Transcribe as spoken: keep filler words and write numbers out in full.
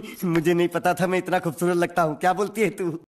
मुझे नहीं पता था मैं इतना खूबसूरत लगता हूँ। क्या बोलती है तू?